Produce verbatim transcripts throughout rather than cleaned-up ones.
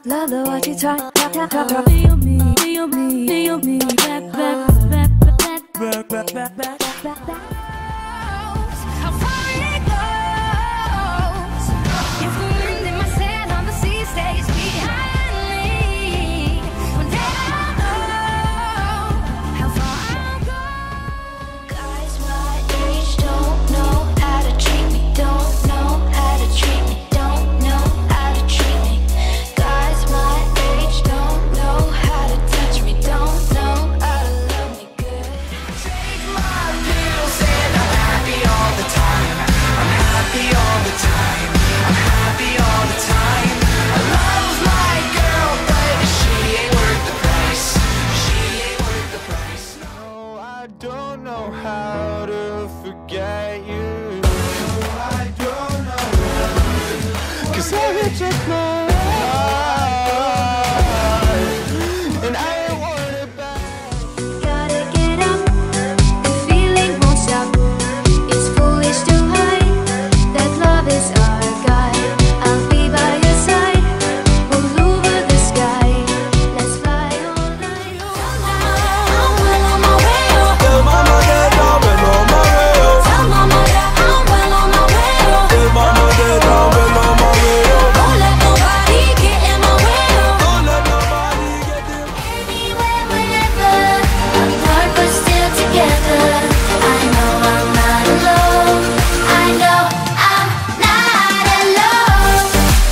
Love the way you try. Feel me, feel me, feel me. Back, back, back, back, back, back, back, back, back, back. How far it goes. If the wind in my sail on the sea stays behind me, one day I'll know how far I'll go. Guys my age don't know how to treat me, don't know how to treat me, don't know how to treat me. Guys my age don't know how to touch me, don't know how to love me good. Take my pills and I'm happy all the time. I'm happy all the time. I'm happy all the time. I love my girl, but she ain't worth the price. She ain't worth the price. No, I don't know how to forget you. I don't know how to. Cause I took my life and I ain't want it back. Gotta get up, the feeling won't stop. It's foolish to hide that love is our guide. I'll be by your side, all over the sky. Let's fly all night. I'm well on my way up. Tell mama that I'm well on my way up. Tell mama that I'm well on my way up. Tell mama that I'm well on my way up. Don't let nobody get in my way up. Don't let nobody get there. Anywhere, whenever, apart but still together. I know I'm not alone. I know I'm not alone.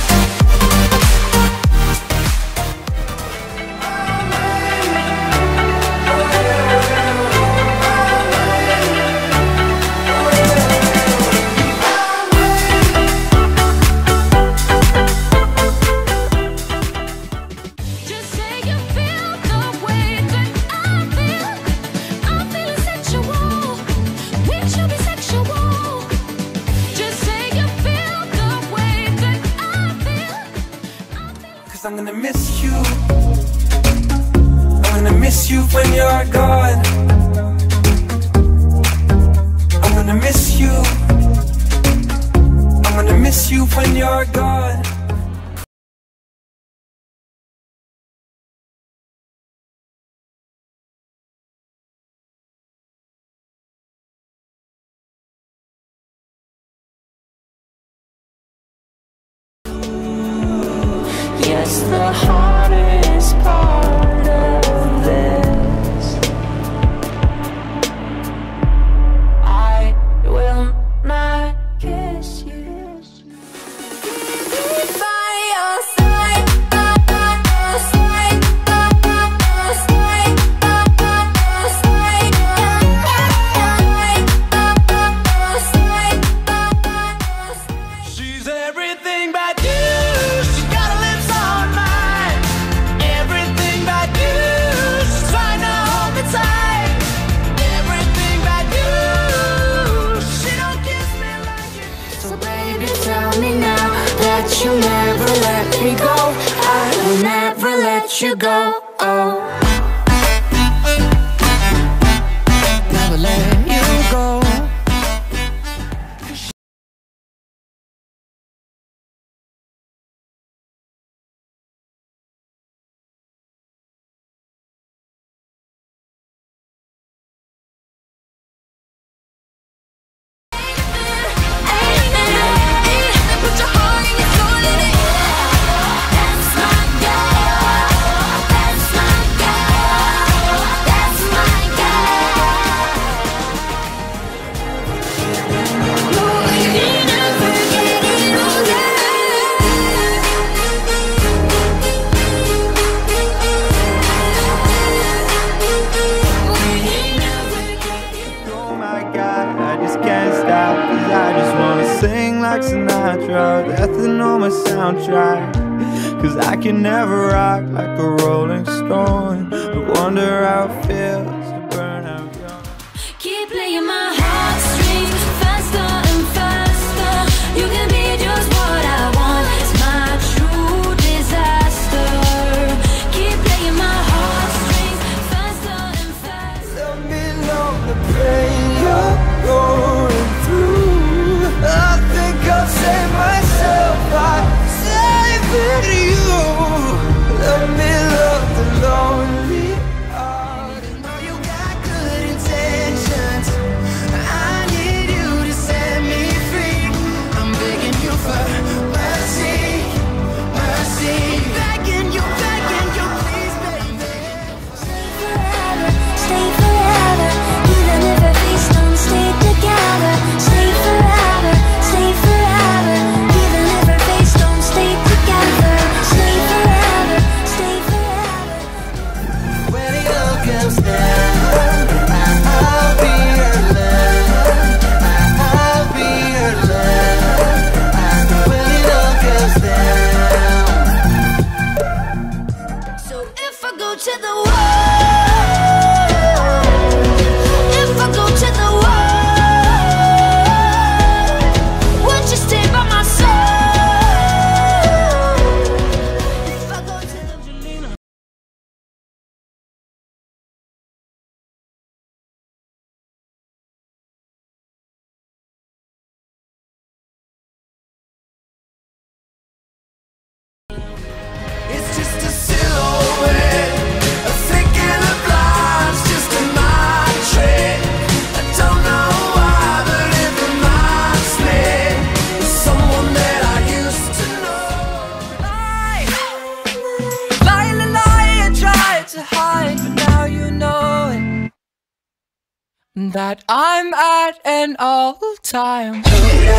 Just say you feel the way that I feel. I'm feeling sexual. We should be sexual. Just say you feel the way that I feel. I'm feeling Cause I'm gonna miss you. I'm gonna miss you when you're gone. I'm gonna miss you. I'm gonna miss you when you're gone. Yes, the hardest part of this, I will not kiss you. By your side, by your side, by your side, by your side, by your side. She's everything but you. She's got her lips on mine. Everything but you. She's trying to hold me tight. Everything but you. She don't kiss me like you. So baby, tell me now that you'll never let me go. I will never let you go. Oh. Never let you go. Put your heart and your soul in it. That's my girl. That's my girl. That's my girl. We never get older. We never get Oh my God, I just can't stop. Cause I just wanna sing like Sinatra. Death and on my soundtrack. Cause I can never rock like a rolling stone. I wonder how it feels to burn out young. Keep playing my heartstrings faster and faster. You can be just what I want. It's my true disaster. Keep playing my heartstrings faster and faster. Let me know the pain you're going through. I think I'll save myself by saving you. that I'm at an all-time. Back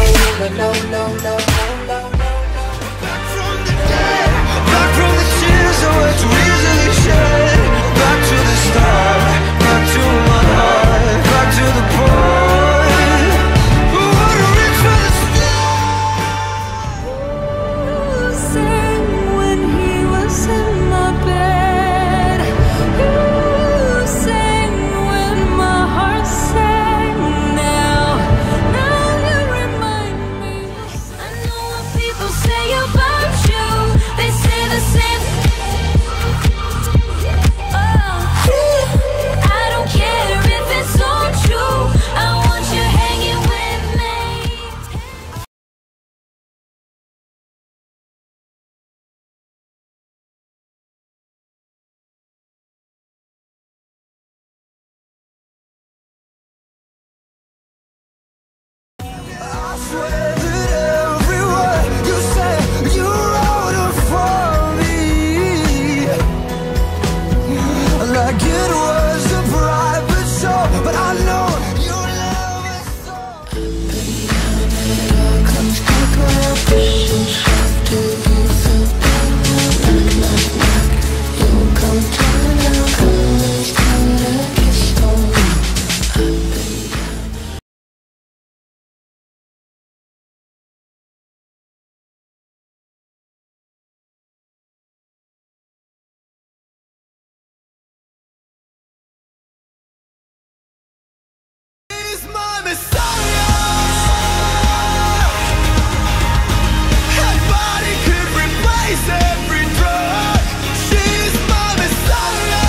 from the dead, back from the tears that were too easily shed. Back to the start, back to my heart, back to the point. Who wanna reach for the stars? Who sang when he was in my bed? Who sang when my heart sang? Now, now you remind me. I know what people say about you. They say the same. Oh, I don't care if it's all true. I want you hanging with me. I swear that every word you said, you wrote it for me. Like it was a private show, but I know you love it so. She's my Messiah. Her body could replace every drug. She's my Messiah.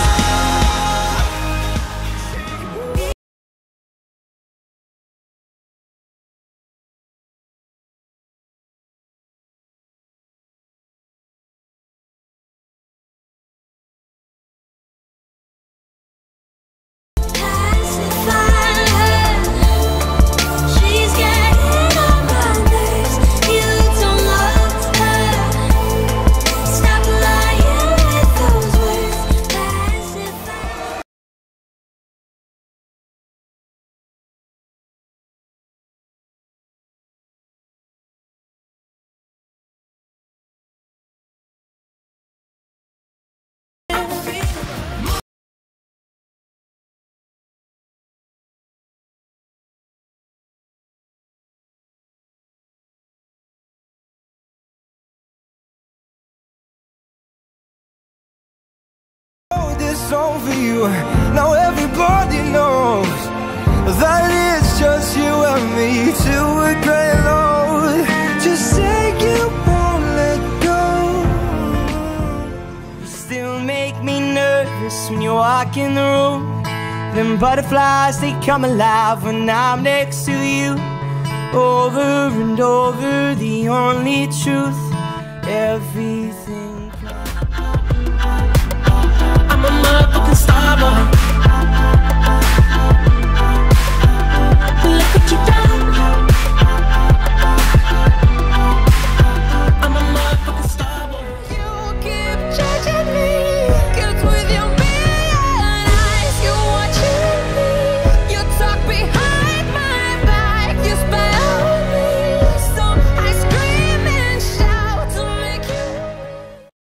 She's getting on my nerves. You don't love her. Stop lying with those words. Pacify. Wrote this song for you. Now everybody knows that it's just you and me to a great load. Just say you won't let go. You still make me nervous when you walk in the room. Them butterflies, they come alive when I'm next to you. Over and over, the only truth. Everything. I'm a motherfucking star boy.